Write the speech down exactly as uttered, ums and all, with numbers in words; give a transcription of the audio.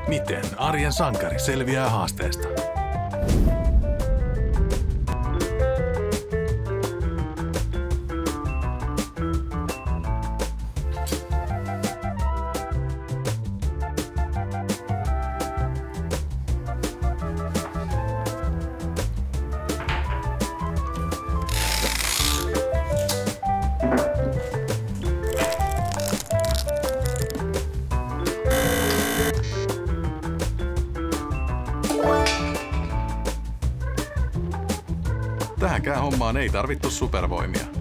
Miten arjen sankari selviää haasteesta? Tähänkään hommaan ei tarvittu supervoimia.